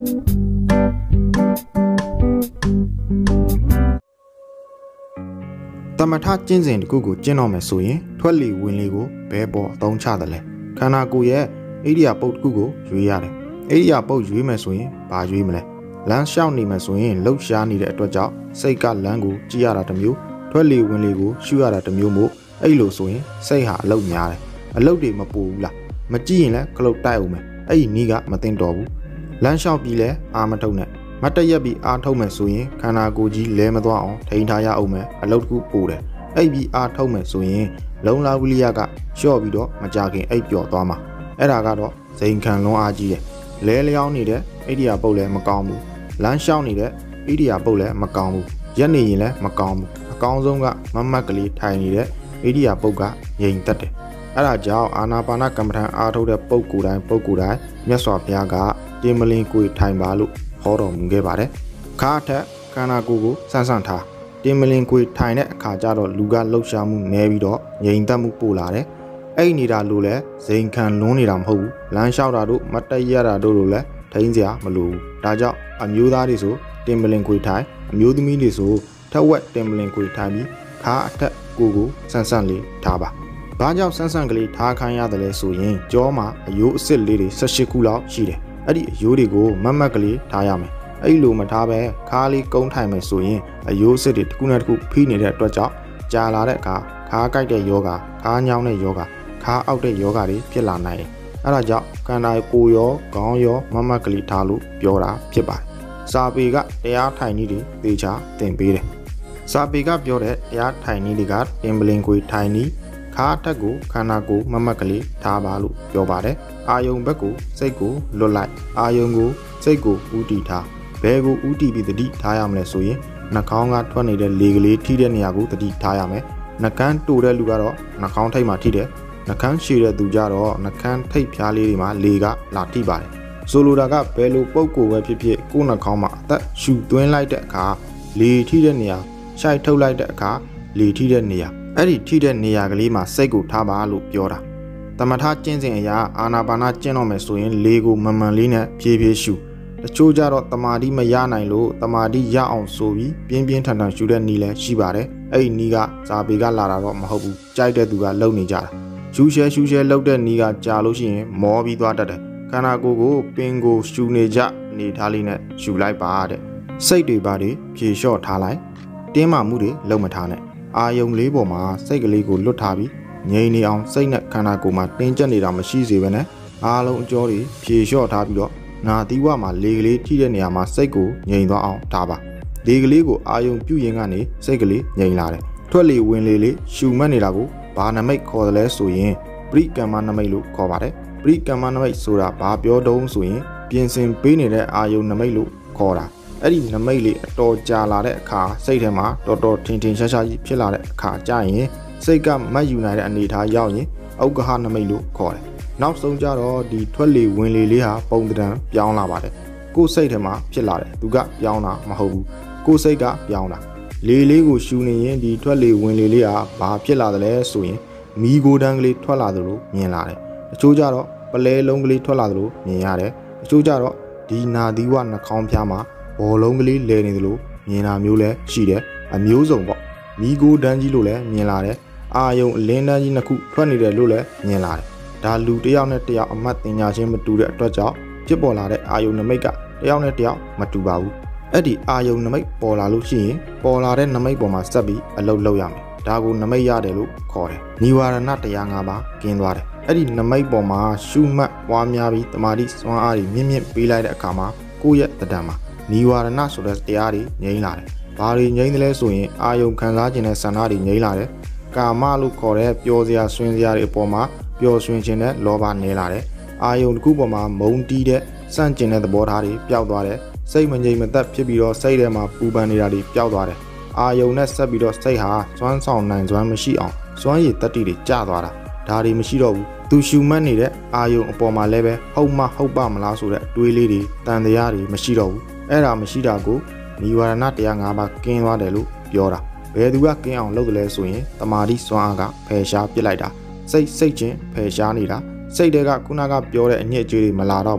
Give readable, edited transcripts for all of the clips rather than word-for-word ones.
တမထကျင့်စဉ်တစ်ခုကိုကျင့်တော့မယ်ဆိုရင်ထွက်လေဝင်လေကိုဘယ်ပေါ်အသုံးချတယ်လဲခန္ဓာကိုယ်ရဲ့ဣရိယာပုတ်တစ်ခုကိုရွေးရတယ်ဣရိယာပုတ်ရွေးမယ်ဆိုရင်ဘာရွေးမလဲလမ်းလျှောက်နေမယ်ဆိုရင်လှုပ်ရှားနေတဲ့အတွက်ကြောင့်စိတ်ကလမ်းကိုကြည့်ရတာတစ်မျိုးထွက်လေဝင်လေကိုရှုရတာတစ်မျိုးမို့အဲ့လိုဆိုရင်စိတ်ဟာအလုတ်များတယ်အလုတ်တွေမပူဘူးလားမကြည့်ရင်လည်းခလုတ်တိုက်အောင်မယ်အဲ့ဒီနီးကမသိတော့ဘူးလမ်းလျှောက်ပြီးလဲအာမထုတ်နဲ့မတ်တရက်ပြီးအားထုတ်မယ်ဆိုရင်ခန္ဓာကိုယ်ကြီးလဲမသွားအောင်ထိန်းထားရအောင်မယ်အလုတ်တစ်ခုပို့တယ်အဲ့ပြီးအားထုတ်မယ်ဆိုရင်လုံလာဝိလိယကလျှော့ပြီးတော့မကြခင်အိပ်ပျော်သွားမှာအဲ့ဒါကတော့ဇိမ်ခံလွန်အားကြီးတယ်လဲလျောင်းနေတဲ့ဣရိယာပုတ်လည်းမကောင်းဘူးလမ်းလျှောက်နေတဲ့ဣရိယာပုတ်လည်းမကောင်းဘူးရက်နေရင်လည်းမကောင်းဘူးအကောင်းဆုံးကမမတ်ကလေးထိုင်နေတဲ့ဣရိယာပုတ်ကငြိမ်သက်တယ်အဲ့ဒါကြောင့်အာနာပါနကမ္မထံအားထုတ်တဲ့ပုဂ္ဂိုလ်တိုင်းမြတ်စွာဘုရားကတင်မလင်ကိုယ်ထိုင်ပါလို့ဟောတော်မူခဲ့ပါတယ်ခါထက်ခန္ဓာကိုယ်ကိုဆန်းဆန်းထားတင်မလင်ကိုယ်ထိုင်တဲ့အခါကျတော့လူကလှုပ်ရှားမှုနည်းပြီးတော့ငြိမ်သက်မှုပို့လာတယ်အဲ့နေတာလို့လဲဇိမ်ခံလွန်းနေတာမဟုတ်ဘူးလမ်းလျှောက်တာတို့မတ်တရတာတို့လိုလဲထိန်းစရာမလိုဘူးဒါကြောင့်အမျိုးသားတွေဆိုတင်မလင်ကိုယ်ထိုင်အမျိုးသမီးတွေဆိုထက်ဝက်တင်မလင်ကိုယ်ထိုင်ပြီးခါအထက်ကိုဆန်းဆန်းလေးထားပါဘာကြောင့်ဆန်းဆန်းကလေးထားခိုင်းရတယ်လဲဆိုရင်ကြောမှာအယိုးအစ်စ်လေးတွေ18ခုလောက်ရှိတယ်အဲ့ဒီအယိုးတွေကိုမတ်ကလေးထားရမယ်အဲ့လိုမထားပဲခါးလေးကုန်းထိုင်မယ်ဆိုရင်အယိုးအစ်စ်တွေတစ်ခုနဲ့တစ်ခုဖိနေတဲ့အတွက်ကြောင့်ကြာလာတဲ့အခါခါးကိုက်တဲ့ယောဂခါးညောင်းတဲ့ယောဂခါးအောက်တဲ့ယောဂတွေဖြစ်လာနိုင်တယ်အဲ့ဒါကြောင့်ခန္ဓာကိုယ်ရောခေါင်းရောမတ်ကလေးထားလို့ပြောတာဖြစ်ပါတယ်စာပေကတရားထိုင်နည်းတွေသေချာသင်ပေးတယ်စာပေကပြောတဲ့တရားထိုင်နည်းတွေကတင်ပလင်ကိုထိုင်နည်းခါးထက်ကိုခန္ဓာကိုယ်မတ်ကလေးထားပါလို့ပြောပါတယ်အာယုံဘက်ကိုစိတ်ကိုလွတ်လိုက်အာယုံကိုစိတ်ကိုဥတီထားဘဲကိုဥတီပြီးတတိထားရမလဲဆိုရင်နှာခေါင်းကထွက်နေတဲ့လေကလေးထိတဲ့နေရာကိုတတိထားရမယ်နှာခမ်းတိုတဲ့လူကတော့နှာခေါင်းထိပ်မှာထိတယ်နှာခမ်းရှည်တဲ့သူကြတော့နှာခမ်းထိပ်ဖျားလေးတွေမှာလေကလာထိပါတယ်ဆိုလိုတာကဘယ်လိုပုံကိုပဲဖြစ်ဖြစ်ကိုယ်နှာခေါင်းမှာအသက်ရှူသွင်းလိုက်တဲ့အခါလေထိတဲ့နေရာရှိုက်ထုတ်လိုက်တဲ့အခါလေထိတဲ့နေရာအဲ့ဒီထိတဲ့နေရာကလေးမှာစိတ်ကိုထားပါလို့ပြောတာတမထကျင့်စဉ်အရာအာနာပါနကျင့်တော့မယ်ဆိုရင်လေကိုမမှန်လေးနဲ့ဖြည်းဖြည်းရှူတချို့ကြတော့တမာတိမရနိုင်လို့တမာတိရအောင်ဆိုပြီးပြင်းပြင်းထန်ထန်ရှူတဲ့နည်းလည်းရှိပါတယ်အဲ့ဒီနည်းကဇာပေကလာတာတော့မဟုတ်ဘူးကြိုက်တဲ့သူကလုံနေကြတာရှူရှဲလောက်တဲ့နည်းကကြာလို့ရှိရင်မောပြီးသွားတတ်တယ်ခန္ဓာကိုယ်ကိုပင်ကိုရှူနေကြအနေထားလေးနဲ့ရှူလိုက်ပါတဲ့စိတ်တွေပါတွေဖြေလျှော့ထားလိုက်တင်းမာမှုတွေလုံမထားနဲ့အာယုံလေးပေါ်မှာစိတ်ကလေးကိုလွတ်ထားပြီးငြိမ်နေအောင်စိတ်နဲ့ခန္ဓာကိုယ်မှာတင်းကျပ်နေတာမရှိစေဘဲနဲ့အားလုံးအကျော်တွေဖြေလျှော့ထားပြီးတော့နာသီဝမှာလေကလေးထိတဲ့နေရာမှာစိတ်ကိုငြိမ်သွားအောင်ထားပါလေကလေးကိုအာယုံပြုတ်ရင်ကနေစိတ်ကလေးငြိမ်လာတယ်ထွက်လေဝင်လေလေးရှူမှတ်နေတာကိုဘာနမိတ်ခေါ်တယ်လဲဆိုရင်ပရိကမ္မနမိတ်လို့ခေါ်ပါတယ်ပရိကမ္မနမိတ်ဆိုတာဘာပြောတုံးဆိုရင်ပြင်ဆင်ပေးနေတဲ့အာယုံနမိတ်လို့ခေါ်တာအဲ့ဒီနမိတ်လေးအတော်ကြာလာတဲ့အခါစိတ်ထဲမှာတော်တော်ထင်ထင်ရှားရှားကြီးဖြစ်လာတဲ့အခါကြာရင်စိတ်ကမတ်ယူနိုင်တဲ့အနေအထားရောက်ရင်ဥက္ကဟနမိတ်လို့ခေါ်တယ်နောက်ဆုံးကြတော့ဒီထွက်လေဝင်လေလေးဟာပုံတံပြောင်းလာပါတယ်ကိုယ်စိတ်ထဲမှာဖြစ်လာတယ်သူကပြောင်းတာမဟုတ်ဘူးကိုယ်စိတ်ကပြောင်းတာလေလေးကိုရှူနေရင်ဒီထွက်လေဝင်လေလေးဟာဘာဖြစ်လာတယ်လဲဆိုရင်မီးကိုတန်းကလေးထွက်လာသလိုမြင်လာတယ်တချို့ကြတော့ပလဲလုံးကလေးထွက်လာသလိုမြင်ရတယ်တချို့ကြတော့ဒီနာသီဝနှာခေါင်းဖျားမှာဘောလုံးကလေးလဲနေသလိုမြင်တာမျိုးလည်းရှိတယ်အမျိုးစုံပေါ့မီးကိုတန်းကြီးလို့လည်းမြင်လာတယ်အာယုံအလင်းတန်းကြီးနှစ်ခုထွက်နေတယ်လို့လည်းမြင်လာတယ်ဒါလူတစ်ယောက်နဲ့တစ်ယောက်အမှတ်တင်ညာချင်းမတူတဲ့အတွက်ကြောင့်ဖြစ်ပေါ်လာတဲ့အာယုံနမိတ်ကတစ်ယောက်နဲ့တစ်ယောက်မတူပါဘူးအဲ့ဒီအာယုံနမိတ်ပေါ်လာလို့ရှိရင်ပေါ်လာတဲ့နမိတ်ပေါ်မှာစက်ပြီးအလုပ်လုပ်ရမယ်ဒါကိုနမိတ်ရတယ်လို့ခေါ်တယ်နိဝရဏတရား၅ပါးကျင်းသွားတယ်အဲ့ဒီနမိတ်ပေါ်မှာရှုမှတ်ပွားများပြီးတမာတိစွမ်းအားတွေမြင့်ပေးလိုက်တဲ့အခါမှာကိုယ့်ရဲ့တဏ္ဍာမှာနိဝရဏဆိုတဲ့တရားတွေငြိမ်းလာတယ်ဘာတွေငြိမ်းတယ်လဲဆိုရင်အာယုံခံစားခြင်းနဲ့ဆန္ဒတွေငြိမ်းလာတယ်ကာမလို့ခေါ်တဲ့ပျော်စရာဆွင်စရာတွေအပေါ်မှာပျော်ရွှင်ခြင်းနဲ့လောဘနေလာတယ်အာယုံတစ်ခုပေါ်မှာမုန်းတီးတဲ့စန့်ကျင်တဲ့သဘောထားတွေပျောက်သွားတယ်စိတ်မငြိမ်မသက်ဖြစ်ပြီးတော့စိတ်ထဲမှာပူပန်နေတာတွေပျောက်သွားတယ်အာယုံနဲ့ဆက်ပြီးတော့စိတ်ဟာစွမ်းဆောင်နိုင်စွမ်းမရှိအောင်စွမ်းရည်တတ္တိတွေကျသွားတာဒါတွေမရှိတော့ဘူးသူရှူမှတ်နေတဲ့အာယုံအပေါ်မှာလည်းပဲဟုတ်မဟုတ်ပါမလားဆိုတဲ့အတွေးလေးတွေတန်တရားတွေမရှိတော့ဘူးအဲ့ဒါမရှိတာကိုနိဝရဏတရား၅ပါးကင်းသွားတယ်လို့ပြောတာဘယ်သူကကင်းအောင်လုပ်တယ်လဲဆိုရင်တမာတိစွမ်းအားကဖယ်ရှားပစ်လိုက်တာစိတ်ချင်းဖယ်ရှားနေတာစိတ်တွေကခုနကပြောတဲ့အညစ်အကြေးတွေမလာတော့ဘူး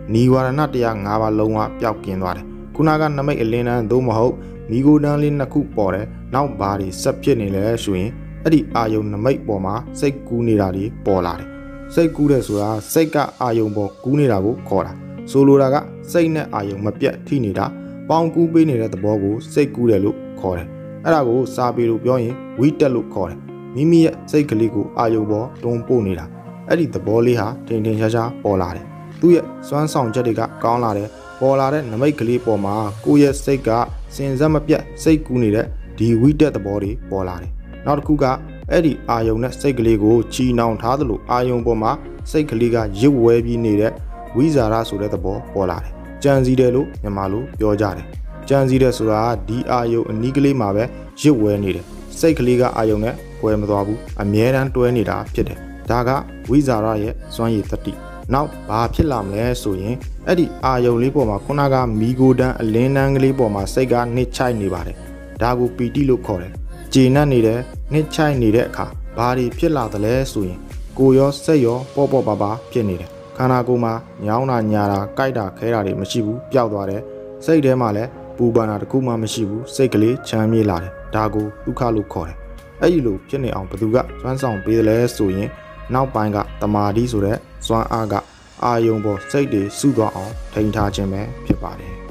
နီဝါဒနာတရား၅ပါးလုံးဝပျောက်ကင်းသွားတယ်ခုနကနမိတ်အလင်းတန်းသို့မဟုတ်မိโกတန်းလေးနှစ်ခုပေါ်တယ်နောက်ဘာတွေဆက်ဖြစ်နေလဲဆိုရင်အဲ့ဒီအာယုံနမိတ်ပေါ်မှာစိတ်ကူးနေတာတွေပေါ်လာတယ်စိတ်ကူးတယ်ဆိုတာစိတ်ကအာယုံပေါ်ကူးနေတာကိုခေါ်တာဆိုလိုတာကစိတ်နဲ့အာယုံမပြတ်ထိနေတာပေါင်ကူးပေးနေတဲ့သဘောကိုစိတ်ကူးတယ်လို့ခေါ်တယ်အဲ့ဒါကိုစာပေလို့ပြောရင်ဝိတက်လို့ခေါ်တယ်မိမိရဲ့စိတ်ကလေးကိုအာယုံပေါ်တွန်းပို့နေတာအဲ့ဒီသဘောလေးဟာထင်ထင်ရှားရှားပေါ်လာတယ်သူ့ရဲ့စွမ်းဆောင်ချက်တွေကကောင်းလာတယ်ပေါ်လာတဲ့နမိတ်ကလေးပေါ်မှာကိုယ့်ရဲ့စိတ်ကစင်စက်မပြတ်စိတ်ကူးနေတဲ့ဒီဝိတက်သဘောတွေပေါ်လာတယ်နောက်တစ်ခုကအဲ့ဒီအာယုံနဲ့စိတ်ကလေးကိုချီနှောင်ထားသလိုအာယုံပေါ်မှာစိတ်ကလေးကရစ်ဝဲပြီးနေတဲ့ဝိဇာရဆိုတဲ့သဘောပေါ်လာတယ်ကြံစည်တယ်လို့မြန်မာလိုပြောကြတယ်ကြံစည်တယ်ဆိုတာဒီအာယုံအနီးကလေးမှာပဲရစ်ဝဲနေတယ်စိတ်ကလေးကအာယုံနဲ့ကွဲမသွားဘူးအမြဲတမ်းတွဲနေတာဖြစ်တယ်ဒါကဝိဇာရရဲ့စွမ်းရည်တတိနောက်ဘာဖြစ်လာမလဲဆိုရင်အဲ့ဒီအာယုံလေးပေါ်မှာခုနကမီဂိုတန်းအလင်းတန်းကလေးပေါ်မှာစိတ်ကနှိမ့်ချိုက်နေပါတယ်ဒါကိုပီတိလို့ခေါ်တယ်ကျေနပ်နေတယ်နှိမ့်ချိုက်နေတဲ့အခါဘာတွေဖြစ်လာသလဲဆိုရင်ကိုရောစိတ်ရောပေါ့ပေါ့ပါပါဖြစ်နေတယ်ခန္ဓာကိုယ်မှာညောင်းတာညာတာကြိုက်တာခဲတာတွေမရှိဘူးပျောက်သွားတယ်စိတ်ထဲမှာလည်းပူပန်တာတခုမှမရှိဘူးစိတ်ကလေးချမ်းမြေ့လာတယ်ဒါကိုဒုက္ခလို့ခေါ်တယ်အဲ့ဒီလိုဖြစ်နေအောင်ဘယ်သူကစွမ်းဆောင်ပေးတယ်လဲဆိုရင်နောက်ပိုင်းကတမာတိဆိုတဲ့စွမ်းအားကအာယုံပေါ်စိတ်တွေစုသွားအောင်ထိန်းထားခြင်းပဲဖြစ်ပါတယ်